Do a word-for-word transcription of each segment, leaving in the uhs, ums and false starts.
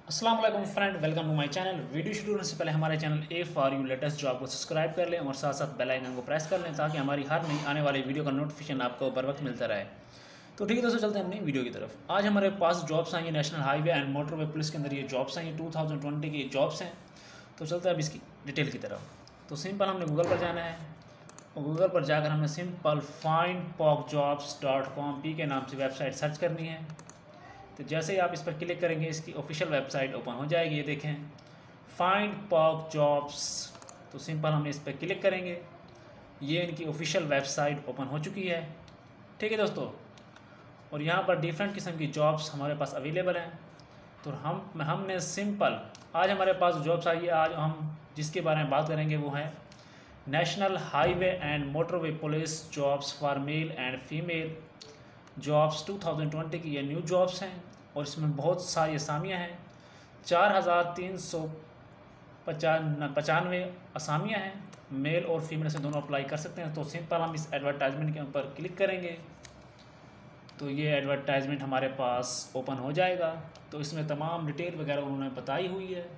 अस्सलाम वालेकुम friend, welcome to my channel. Video शुरू होने से पहले हमारे channel A for you latest job को सब्सक्राइब कर लें और साथ साथ बेल आइकन को प्रेस कर लें ताकि हमारी हर नई आने वाली वीडियो का नोटिफिकेशन आपको बर वक्त मिलता रहे। तो ठीक है दोस्तों, चलते हैं अपनी वीडियो की तरफ। आज हमारे पास जॉब्स आई हैं national highway and motorway police के अंदर। ये जॉब्स आई हैं टू थाउजेंड ट्वेंटी की जॉब्स हैं। तो चलते हैं अब इसकी डिटेल की तरफ। तो सिंपल हमने गूगल पर जाना है और गूगल पर जाकर हमने simple find Pak jobs dot com P K नाम से वेबसाइट सर्च करनी है। तो जैसे ही आप इस पर क्लिक करेंगे इसकी ऑफिशियल वेबसाइट ओपन हो जाएगी। ये देखें, फाइंड पॉक जॉब्स। तो सिंपल हम इस पर क्लिक करेंगे, ये इनकी ऑफिशियल वेबसाइट ओपन हो चुकी है। ठीक है दोस्तों, और यहाँ पर डिफरेंट किस्म की जॉब्स हमारे पास अवेलेबल हैं। तो हम हमने सिंपल आज हमारे पास जॉब्स आई है। आज हम जिसके बारे में बात करेंगे वो है national highway and motorway police jobs for male and female jobs two thousand twenty की। ये न्यू जॉब्स हैं और इसमें बहुत सारी असामियाँ हैं। चार हज़ार तीन सौ पचान पचानवे असामियाँ हैं। मेल और फीमेल से दोनों अप्लाई कर सकते हैं। तो सिंपल हम इस एडवर्टाइजमेंट के ऊपर क्लिक करेंगे तो ये एडवर्टाइजमेंट हमारे पास ओपन हो जाएगा। तो इसमें तमाम डिटेल वगैरह उन्होंने बताई हुई है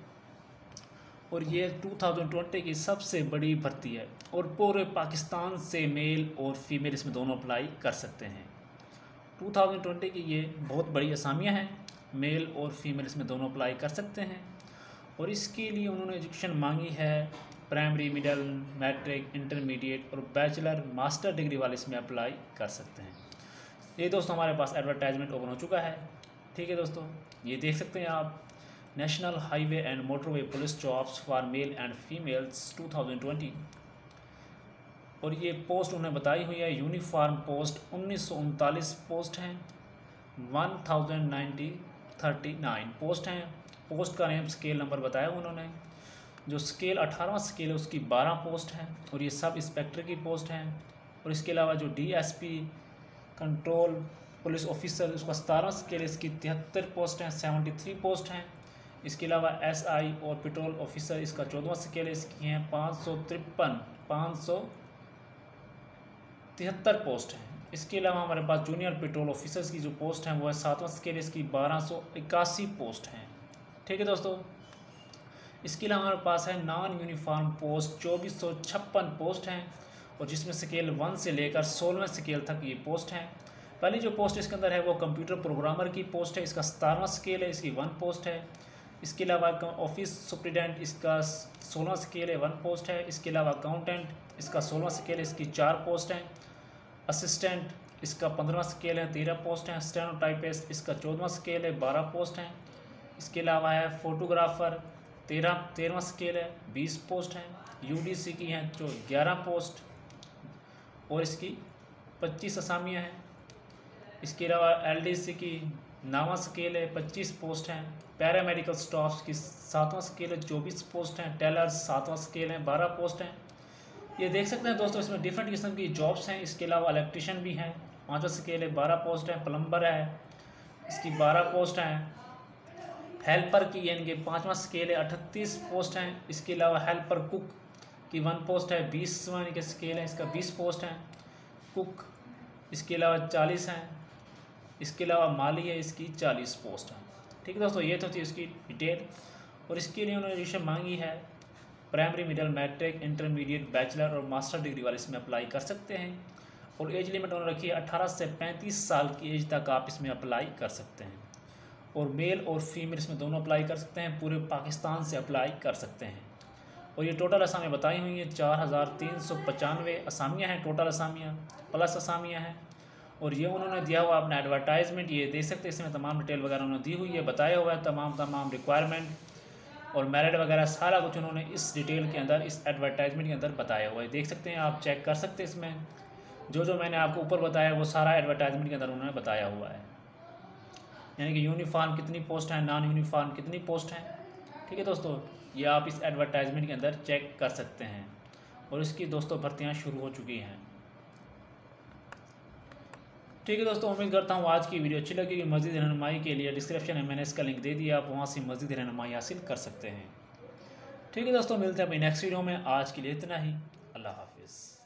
और ये टू थाउजेंड ट्वेंटी की सबसे बड़ी भर्ती है और पूरे पाकिस्तान से मेल और फीमेल इसमें दोनों अप्लाई कर सकते हैं। टू थाउजेंड ट्वेंटी की ये बहुत बड़ी असामियाँ हैं। मेल और फीमेल इसमें दोनों अप्लाई कर सकते हैं और इसके लिए उन्होंने एजुकेशन मांगी है प्राइमरी, मिडिल, मैट्रिक, इंटरमीडिएट और बैचलर मास्टर डिग्री वाले इसमें अप्लाई कर सकते हैं। ये दोस्तों हमारे पास एडवर्टाइजमेंट ओपन हो चुका है। ठीक है दोस्तों, ये देख सकते हैं आप, national highway and motorway police jobs for male and females two thousand twenty. और ये पोस्ट उन्हें बताई हुई है यूनिफॉर्म पोस्ट उन्नीस सौ उनतालीस पोस्ट हैं। One thousand ninety thirty nine post हैं। पोस्ट का नेम स्केल नंबर बताया उन्होंने। जो स्केल अठारहवां स्केल है उसकी बारह पोस्ट हैं और ये सब इंस्पेक्टर की पोस्ट हैं। और इसके अलावा जो डीएसपी कंट्रोल पुलिस ऑफिसर उसका सतारहवां स्केल है, इसकी तिहत्तर पोस्ट हैं, सेवेंटी थ्री पोस्ट हैं। इसके अलावा एसआई और पेट्रोल ऑफिसर इसका चौदहवां स्केल है, इसकी हैं पाँच सौ तिरपन पाँच सौ तिहत्तर पोस्ट हैं। इसके अलावा हमारे पास जूनियर पेट्रोल ऑफिसर्स की जो पोस्ट हैं वो है सातवां स्केल, इसकी बारह सौ इक्यासी पोस्ट हैं। ठीक है दोस्तों, इसके अलावा हमारे पास है नॉन यूनिफॉर्म पोस्ट चौबीस सौ छप्पन पोस्ट हैं और जिसमें स्केल वन से लेकर सोलहवें स्केल तक ये पोस्ट हैं। पहली जो पोस्ट इसके अंदर है वो कंप्यूटर प्रोग्रामर की पोस्ट है, इसका सतारहवां स्केल है, इसकी वन पोस्ट है। इसके अलावा ऑफिस सुप्रिटेंडेंट इसका सोलह स्केल है, वन पोस्ट है। इसके अलावा अकाउंटेंट इसका सोलहवां स्केल है, इसकी चार पोस्ट हैं। असिस्टेंट इसका पंद्रहवां स्केल है, तेरह पोस्ट हैं। स्टेनोटाइपिस्ट इसका चौदहवां स्केल है, बारह पोस्ट हैं। इसके अलावा है फोटोग्राफर तेरह तेरहवां स्केल है, बीस पोस्ट हैं। यूडीसी की हैं जो ग्यारह पोस्ट और इसकी पच्चीस असामियाँ हैं। इसके अलावा एलडीसी की नौवां स्केल है, पच्चीस पोस्ट हैं। पैरामेडिकल स्टाफ की सातवां स्केल है, चौबीस पोस्ट हैं। टेलर्स सातवां स्केल है, बारह पोस्ट हैं। ये देख सकते हैं दोस्तों, इसमें डिफरेंट किस्म की जॉब्स हैं। इसके अलावा इलेक्ट्रिशियन भी हैं, पाँचवा स्केल है, बारह पोस्ट हैं। प्लम्बर है, इसकी बारह पोस्ट हैं। हेल्पर की इनके पाँचवा स्केल है, अठतीस पोस्ट हैं। इसके अलावा हेल्पर कुक की वन पोस्ट है, बीसवां इनके स्केल है, इसका बीस पोस्ट हैं। कुक इसके अलावा चालीस हैं। इसके अलावा माली है, इसकी चालीस पोस्ट हैं। ठीक है दोस्तों, ये तो थी इसकी डिटेल और इसके लिए उन्होंने एजुकेशन मांगी है primary, middle, matric, intermediate, bachelor और मास्टर डिग्री वाले इसमें अप्लाई कर सकते हैं। और एज लिमिट उन्होंने रखी है अठारह से पैंतीस साल की एज तक आप इसमें अप्लाई कर सकते हैं। और मेल और फीमेल इसमें दोनों अप्लाई कर सकते हैं, पूरे पाकिस्तान से अप्लाई कर सकते हैं। और ये टोटल असामियाँ बताई हुई हैं चार हज़ार तीन सौ पचानवे असामियाँ हैं, टोटल असामियाँ प्लस असामियाँ हैं। और ये उन्होंने दिया हुआ अपना एडवर्टाइजमेंट, ये देख सकते हैं, इसमें तमाम डिटेल वगैरह उन्होंने दी हुई है, बताया हुआ है तमाम तमाम रिक्वायरमेंट और मेरिट वगैरह सारा कुछ उन्होंने इस डिटेल के अंदर, इस एडवर्टाइजमेंट के अंदर बताया हुआ है। देख सकते हैं, आप चेक कर सकते हैं। इसमें जो जो मैंने आपको ऊपर बताया वो सारा एडवर्टाइजमेंट के अंदर उन्होंने बताया हुआ है, यानी कि यूनिफॉर्म कितनी पोस्ट है, नॉन यूनिफॉर्म कितनी पोस्ट हैं। ठीक है दोस्तों, ये आप इस एडवर्टाइजमेंट के अंदर चेक कर सकते हैं और इसकी दोस्तों भर्तियाँ शुरू हो चुकी हैं। ठीक है दोस्तों, उम्मीद करता हूँ आज की वीडियो अच्छी लगेगी। मज़ीद रहनुमाई के लिए डिस्क्रिप्शन में मैंने इसका लिंक दे दिया, आप वहाँ से मज़ीद रहनुमाई हासिल कर सकते हैं। ठीक है दोस्तों, मिलते हैं अपनी नेक्स्ट वीडियो में। आज के लिए इतना ही, अल्लाह हाफिज़।